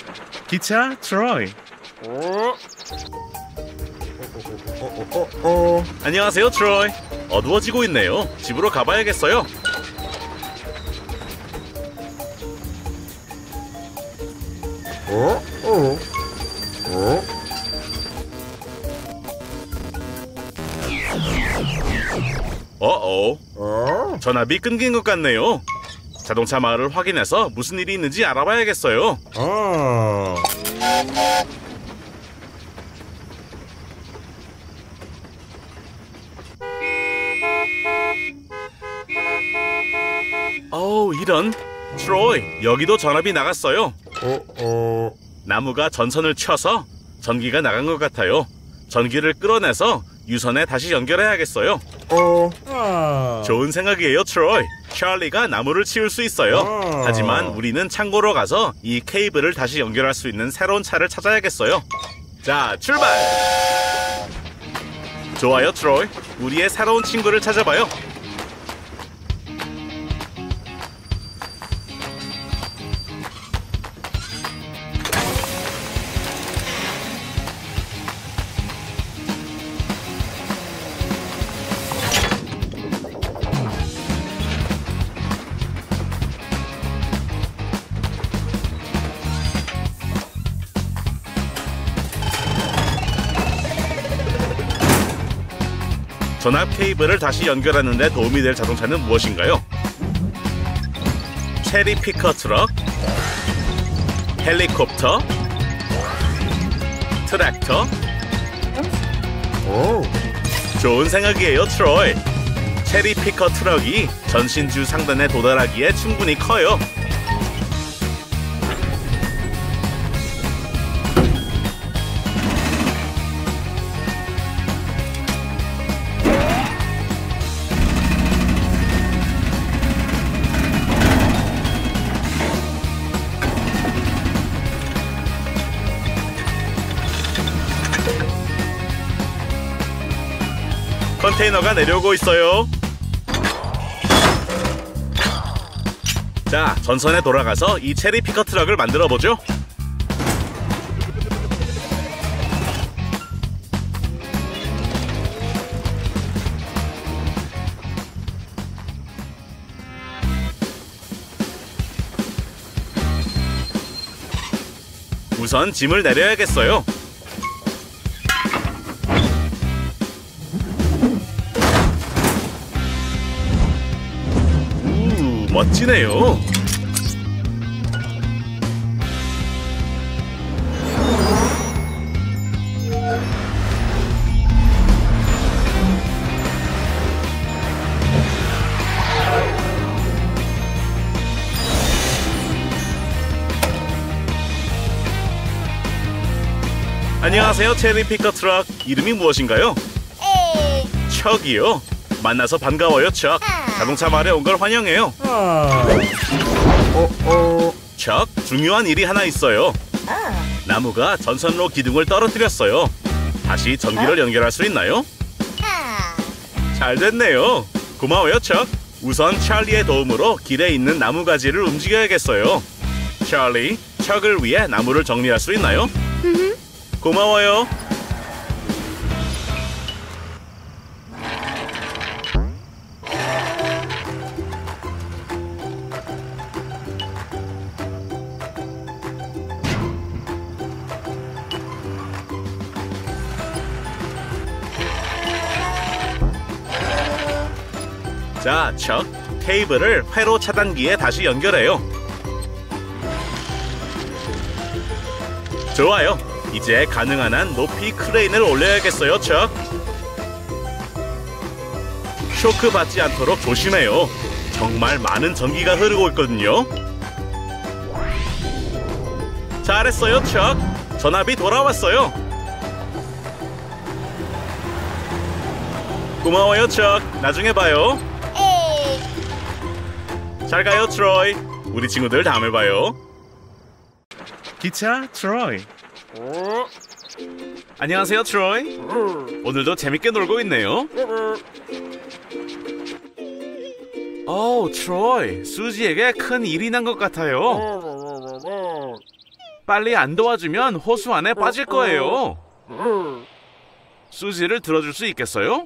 기차 트로이. 안녕하세요 트로이. 어두워지고 있네요. 집으로 가봐야겠어요. 전압이 끊긴 것 같네요. 자동차 마을을 확인해서 무슨 일이 있는지 알아봐야겠어요. 이런. 트로이, 여기도 전압이 나갔어요. 나무가 전선을 쳐서 전기가 나간 것 같아요. 전기를 끌어내서 유선에 다시 연결해야겠어요. 좋은 생각이에요, 트로이. 찰리가 나무를 치울 수 있어요. 하지만 우리는 창고로 가서 이 케이블을 다시 연결할 수 있는 새로운 차를 찾아야겠어요. 자, 출발! 좋아요, 트로이. 우리의 새로운 친구를 찾아봐요. 전압 케이블을 다시 연결하는 데 도움이 될 자동차는 무엇인가요? 체리 피커 트럭, 헬리콥터, 트랙터. 좋은 생각이에요, 트로이. 체리 피커 트럭이 전신주 상단에 도달하기에 충분히 커요. 컨테이너가 내려오고 있어요. 자, 전선에 돌아가서 이 체리 피커 트럭을 만들어 보죠. 우선 짐을 내려야겠어요. 멋지네요. 안녕하세요, 체리 피커 트럭. 이름이 무엇인가요? 척이요. 만나서 반가워요, 척. 자동차 마을에 온 걸 환영해요. 척, 중요한 일이 하나 있어요. 나무가 전선로 기둥을 떨어뜨렸어요. 다시 전기를 연결할 수 있나요? 잘 됐네요. 고마워요, 척. 우선 찰리의 도움으로 길에 있는 나무가지를 움직여야겠어요. 찰리, 척을 위해 나무를 정리할 수 있나요? 고마워요. 자, 척, 케이블을 회로 차단기에 다시 연결해요. 좋아요. 이제 가능한 한 높이 크레인을 올려야겠어요, 척. 쇼크 받지 않도록 조심해요. 정말 많은 전기가 흐르고 있거든요. 잘했어요, 척. 전압이 돌아왔어요. 고마워요, 척. 나중에 봐요. 잘 가요, 트로이. 우리 친구들 다음에 봐요. 기차 트로이. 안녕하세요, 트로이. 오늘도 재밌게 놀고 있네요. 트로이. 수지에게 큰 일이 난 것 같아요. 빨리 안 도와주면 호수 안에 빠질 거예요. 수지를 들어줄 수 있겠어요?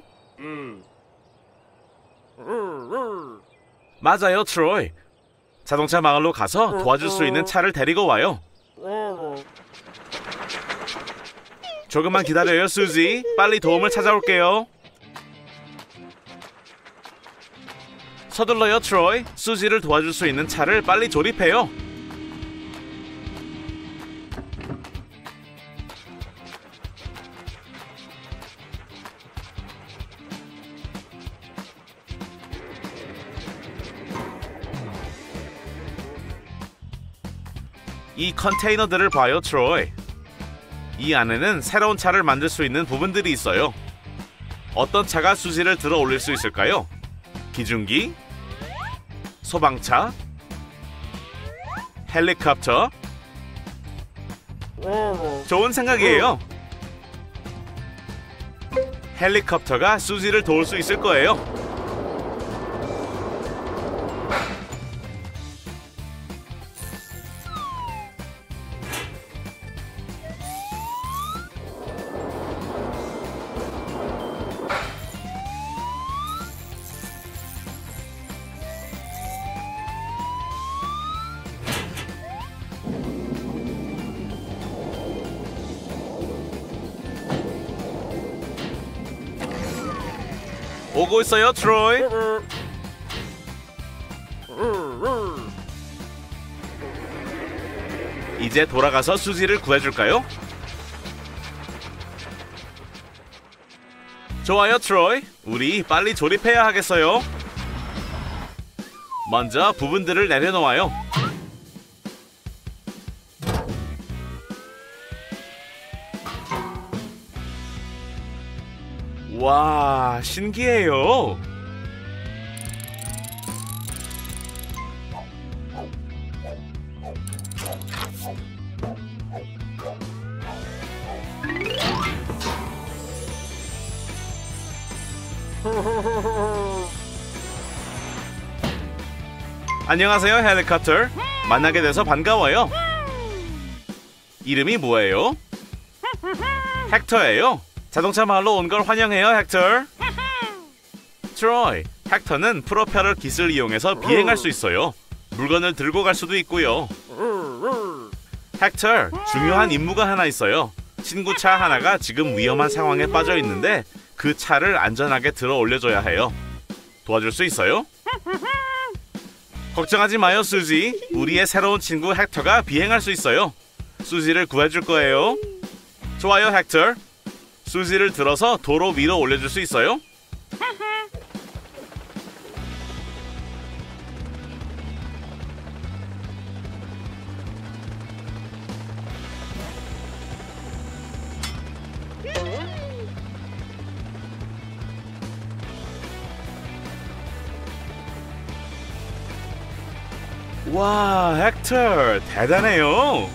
맞아요, 트로이. 자동차 마을로 가서 도와줄 수 있는 차를 데리고 와요. 조금만 기다려요, 수지. 빨리 도움을 찾아올게요. 서둘러요, 트로이. 수지를 도와줄 수 있는 차를 빨리 조립해요. 이 컨테이너들을 봐요, 트로이. 이 안에는 새로운 차를 만들 수 있는 부분들이 있어요. 어떤 차가 수지를 들어 올릴 수 있을까요? 기중기, 소방차, 헬리콥터. 좋은 생각이에요. 헬리콥터가 수지를 도울 수 있을 거예요. 오고 있어요, 트로이. 이제 돌아가서 수지를 구해줄까요? 좋아요, 트로이. 우리 빨리 조립해야 하겠어요. 먼저 부분들을 내려놓아요. 와, 신기해요. 안녕하세요, 헬리콥터. 만나게 돼서 반가워요. 이름이 뭐예요? 헥터예요. 자동차 마을로 온 걸 환영해요, 헥터. 트로이, 헥터는 프로펠러 깃을 이용해서 비행할 수 있어요. 물건을 들고 갈 수도 있고요. 헥터, 중요한 임무가 하나 있어요. 친구 차 하나가 지금 위험한 상황에 빠져 있는데 그 차를 안전하게 들어 올려줘야 해요. 도와줄 수 있어요? 걱정하지 마요, 수지. 우리의 새로운 친구 헥터가 비행할 수 있어요. 수지를 구해줄 거예요. 좋아요, 헥터. 수지를 들어서 도로 위로 올려줄 수 있어요? 와, 헥터 대단해요.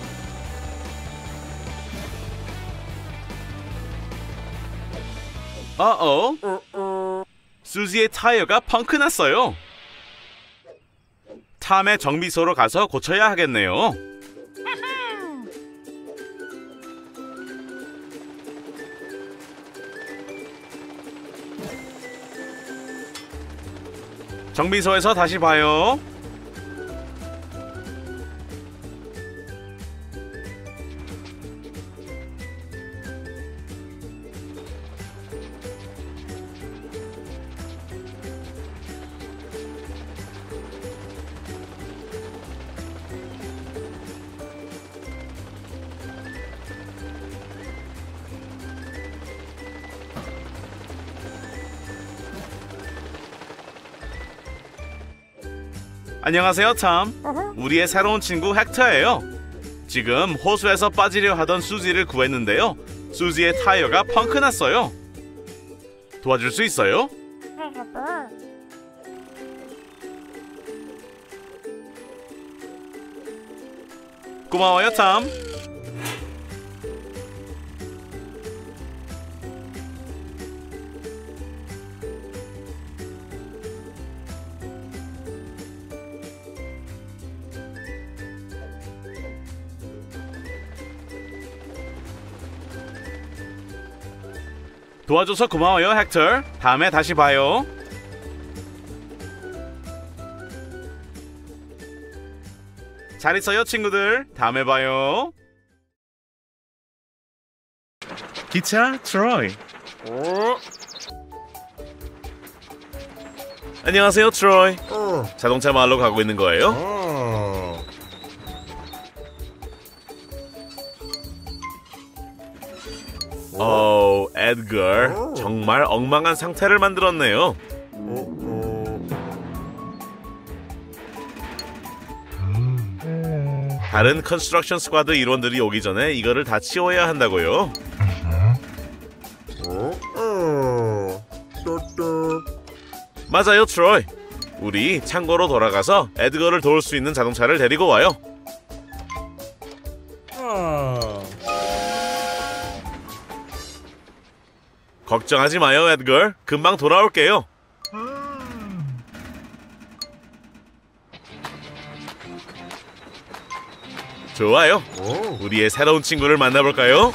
수지의 타이어가 펑크 났어요. 탐의 정비소로 가서 고쳐야 하겠네요. 정비소에서 다시 봐요. 안녕하세요, 탐. 우리의 새로운 친구 헥터예요. 지금 호수에서 빠지려 하던 수지를 구했는데요. 수지의 타이어가 펑크 났어요. 도와줄 수 있어요? 고마워요, 탐. 도와줘서 고마워요, 헥터. 다음에 다시 봐요. 잘 있어요, 친구들. 다음에 봐요. 기차 트로이. 안녕하세요, 트로이. 자동차 마을로 가고 있는 거예요? 에드거. 정말 엉망한 상태를 만들었네요. 다른 컨스트럭션 스쿼드 일원들이 오기 전에 이거를 다 치워야 한다고요? 맞아요, 트로이. 우리 창고로 돌아가서 에드거를 도울 수 있는 자동차를 데리고 와요. 걱정하지 마요, 에드거. 금방 돌아올게요. 좋아요. 우리의 새로운 친구를 만나볼까요?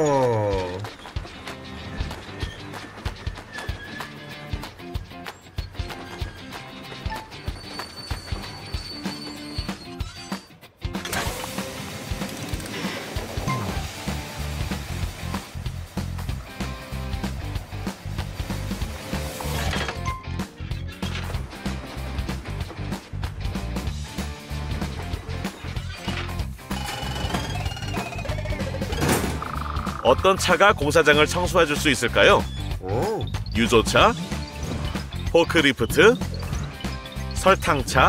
어떤 차가 공사장을 청소해줄 수 있을까요? 유조차, 포크리프트, 설탕차.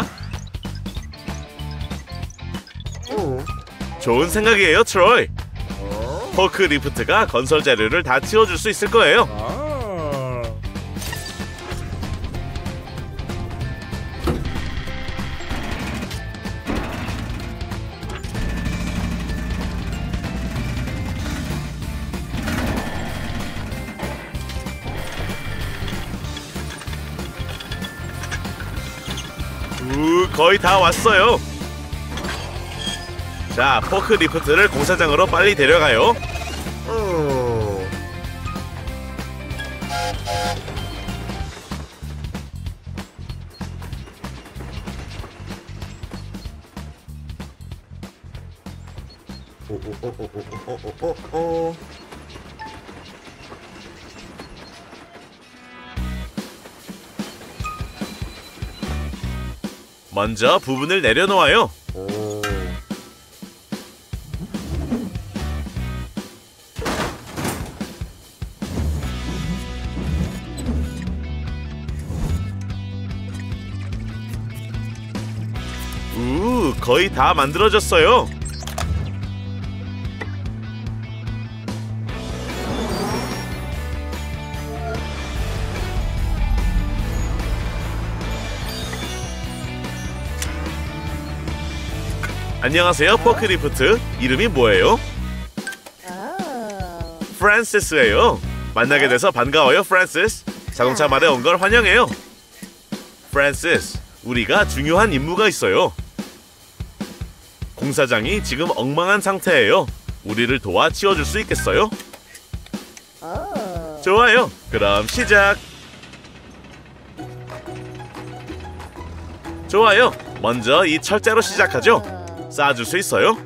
좋은 생각이에요, 트로이. 포크리프트가 건설 재료를 다 치워줄 수 있을 거예요. 거의 다 왔어요. 자, 포크리프트를 공사장으로 빨리 데려가요. 먼저 부분을 내려놓아요. 거의 다 만들어졌어요. 안녕하세요, 포크리프트. 이름이 뭐예요? 프란시스예요. 만나게 돼서 반가워요, 프란시스. 자동차 말에 온 걸 환영해요. 프란시스, 우리가 중요한 임무가 있어요. 공사장이 지금 엉망한 상태예요. 우리를 도와 치워줄 수 있겠어요? 좋아요. 그럼 시작. 좋아요. 먼저 이 철제로 시작하죠. 쌓아줄 수 있어요?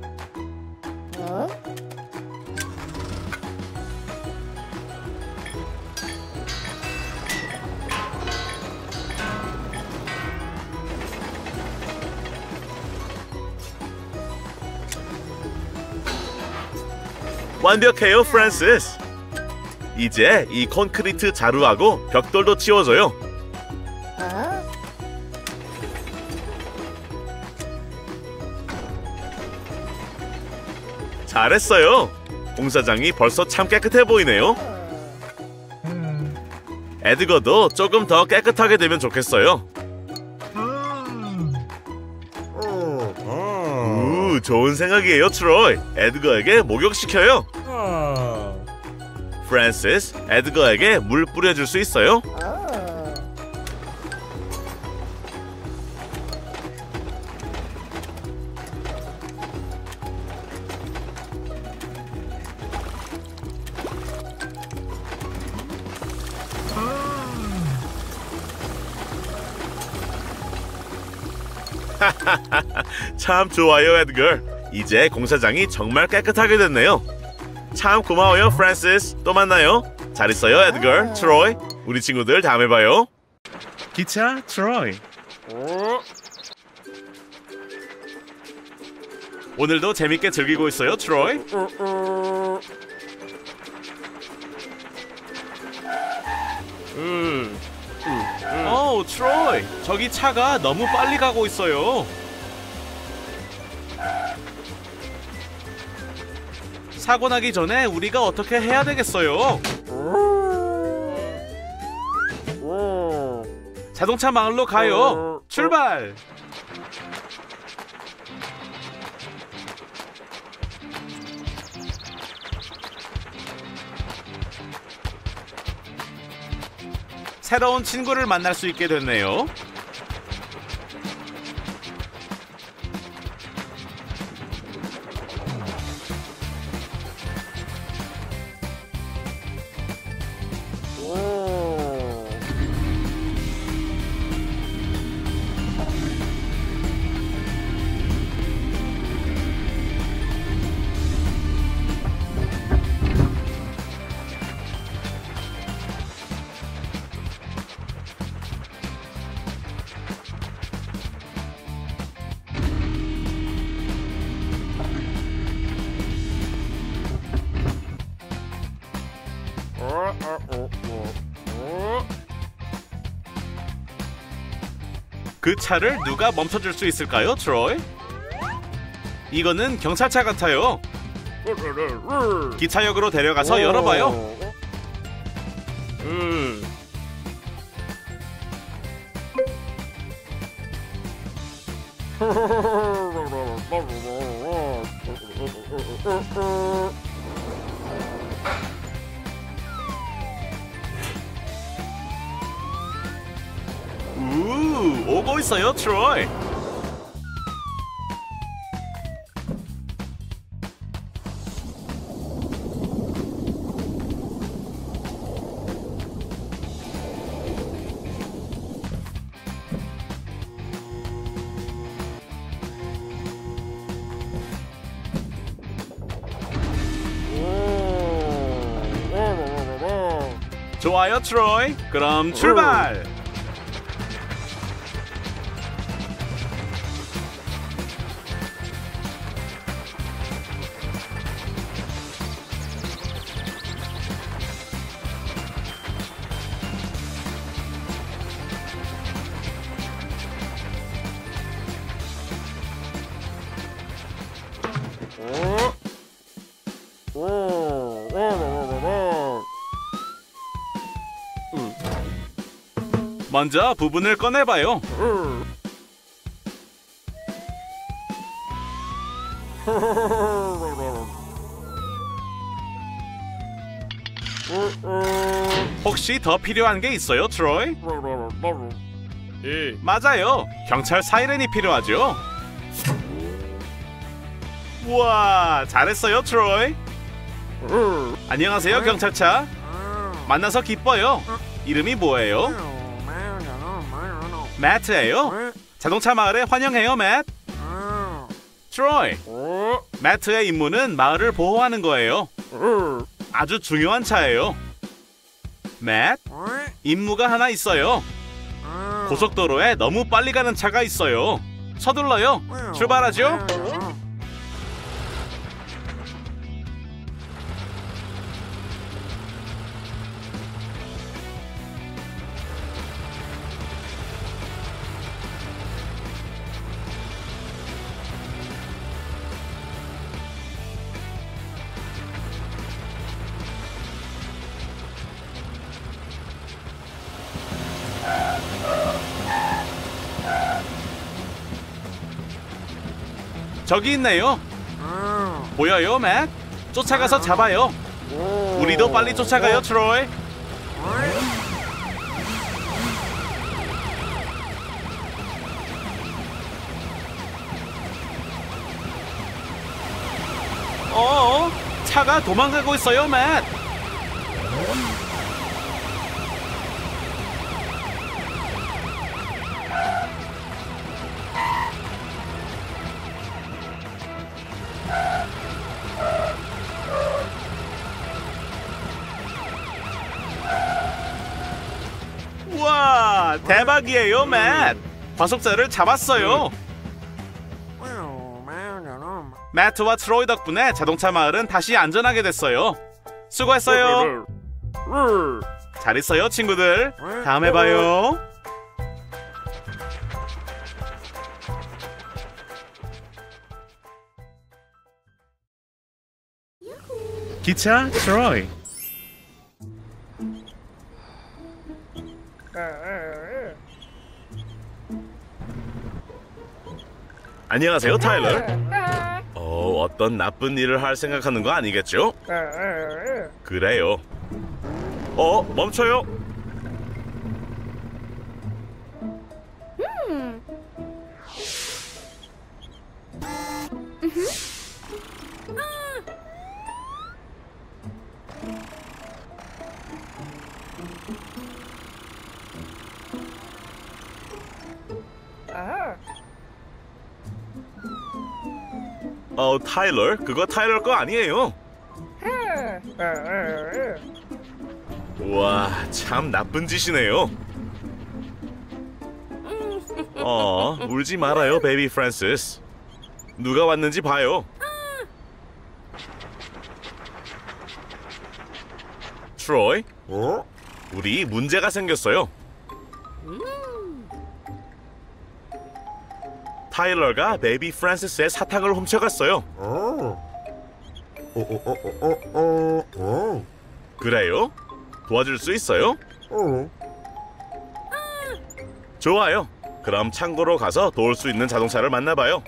완벽해요, 프란시스. 이제 이 콘크리트 자루하고 벽돌도 치워줘요. 잘했어요. 공사장이 벌써 참 깨끗해 보이네요. 에드거도 조금 더 깨끗하게 되면 좋겠어요. 좋은 생각이에요, 트로이. 에드거에게 목욕시켜요. 프란시스, 에드거에게 물 뿌려줄 수 있어요? 참 좋아요, 에드걸. 이제 공사장이 정말 깨끗하게 됐네요. 참 고마워요, 프란시스. 또 만나요. 잘 있어요, 에드걸, 트로이. 우리 친구들 다음에 봐요. 기차, 트로이. 오늘도 재밌게 즐기고 있어요, 트로이? 트로이. 저기 차가 너무 빨리 가고 있어요. 사고 나기 전에 우리가 어떻게 해야 되겠어요? 자동차 마을로 가요. 출발! 새로운 친구를 만날 수 있게 됐네요. 그 차를 누가 멈춰줄 수 있을까요, 트로이? 이거는 경찰차 같아요. 기차역으로 데려가서 열어봐요. 오고 있어요, 트로이. 좋아요, 트로이. 그럼 출발! 먼저 부분을 꺼내봐요. 혹시 더 필요한 게 있어요, 트로이? 맞아요. 경찰 사이렌이 필요하죠. 우와, 잘했어요, 트로이. 안녕하세요, 경찰차. 만나서 기뻐요. 이름이 뭐예요? 매트예요. 자동차 마을에 환영해요, 매트. 트로이, 매트의 임무는 마을을 보호하는 거예요. 아주 중요한 차예요. 매트, 임무가 하나 있어요. 고속도로에 너무 빨리 가는 차가 있어요. 서둘러요. 출발하죠. 저기 있네요. 보여요, 맷? 쫓아가서 잡아요. 우리도 빨리 쫓아가요, 트로이. 차가 도망가고 있어요, 맷. 대박이에요, 맷. 과속자를 잡았어요. 매트와 트로이 덕분에 자동차 마을은 다시 안전하게 됐어요. 수고했어요. 잘 있어요, 친구들. 다음에 봐요. 기차 트로이. 안녕하세요, 타일러. 어떤 나쁜 일을 할 생각하는 거 아니겠죠? 그래요. 멈춰요. 타일러, 그거 타일러 거 아니에요. 와, 참 나쁜 짓이네요. 울지 말아요, 베이비 프란시스. 누가 왔는지 봐요. 트로이, 우리 문제가 생겼어요. 타일러가 베이비 프란시스의 사탕을 훔쳐갔어요. 그래요? 도와줄 수 있어요? 좋아요. 그럼 창고로 가서 도울 수 있는 자동차를 만나봐요.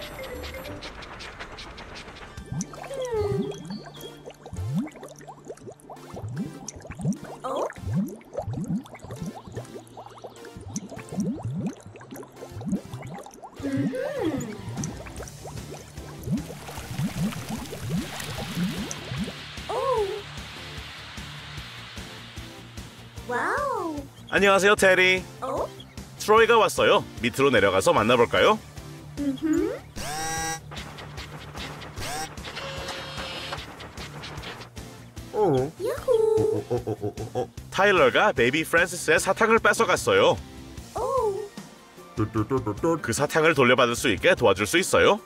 와우. 안녕하세요, 테리. 트로이가 왔어요. 밑으로 내려가서 만나볼까요? 야호. 타일러가 베이비 프란시스의 사탕을 뺏어갔어요. 그 사탕을 돌려받을 수 있게 도와줄 수 있어요?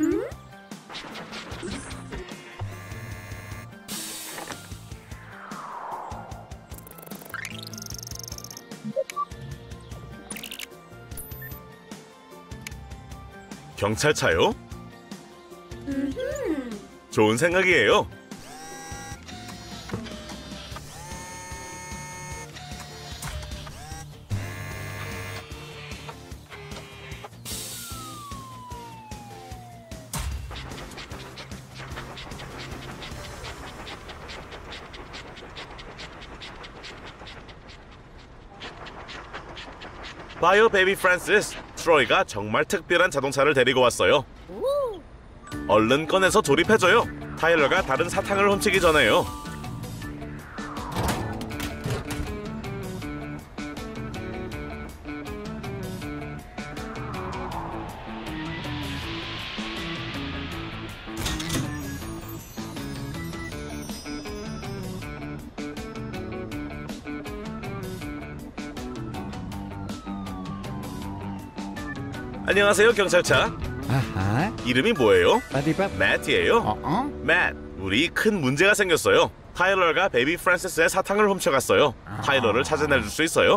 경찰차요? 좋은 생각이에요. 봐요, 베이비 프란시스. 트로이가 정말 특별한 자동차를 데리고 왔어요. 얼른 꺼내서 조립해줘요. 타일러가 다른 사탕을 훔치기 전에요. 안녕하세요, 경찰차. 아하. 이름이 뭐예요? 빠디밥. 매트예요. 매트, 우리 큰 문제가 생겼어요. 타일러가 베이비 프란시스의 사탕을 훔쳐갔어요. 타일러를 찾아내줄 수 있어요?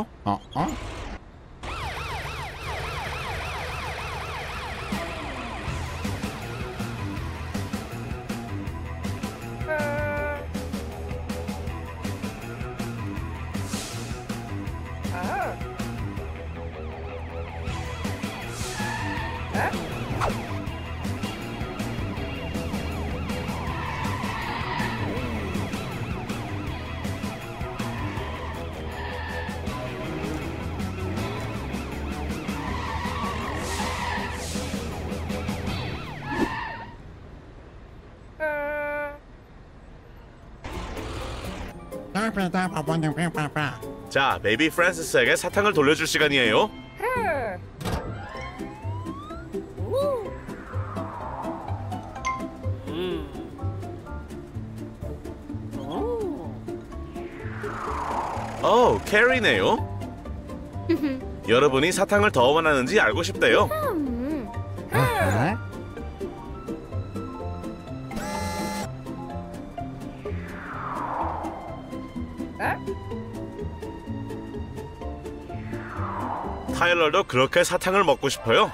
자, 베이비 프란시스에게 사탕을 돌려줄 시간이에요. 캐리네요. 여러분이 사탕을 더 원하는지 알고 싶대요. 타일러도 그렇게 사탕을 먹고 싶어요.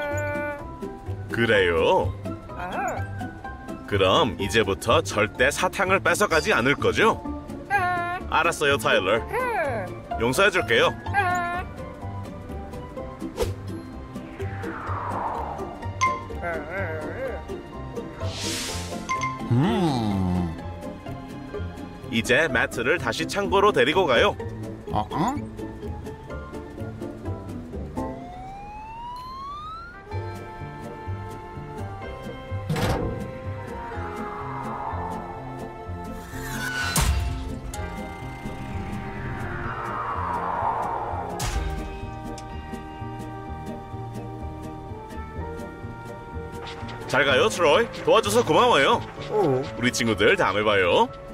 그래요? 그럼 이제부터 절대 사탕을 뺏어가지 않을 거죠? 알았어요, 타일러. 용서해줄게요. 이제 매트를 다시 창고로 데리고 가요. 잘 가요, 트로이. 도와줘서 고마워요. 우리 친구들 다음에 봐요.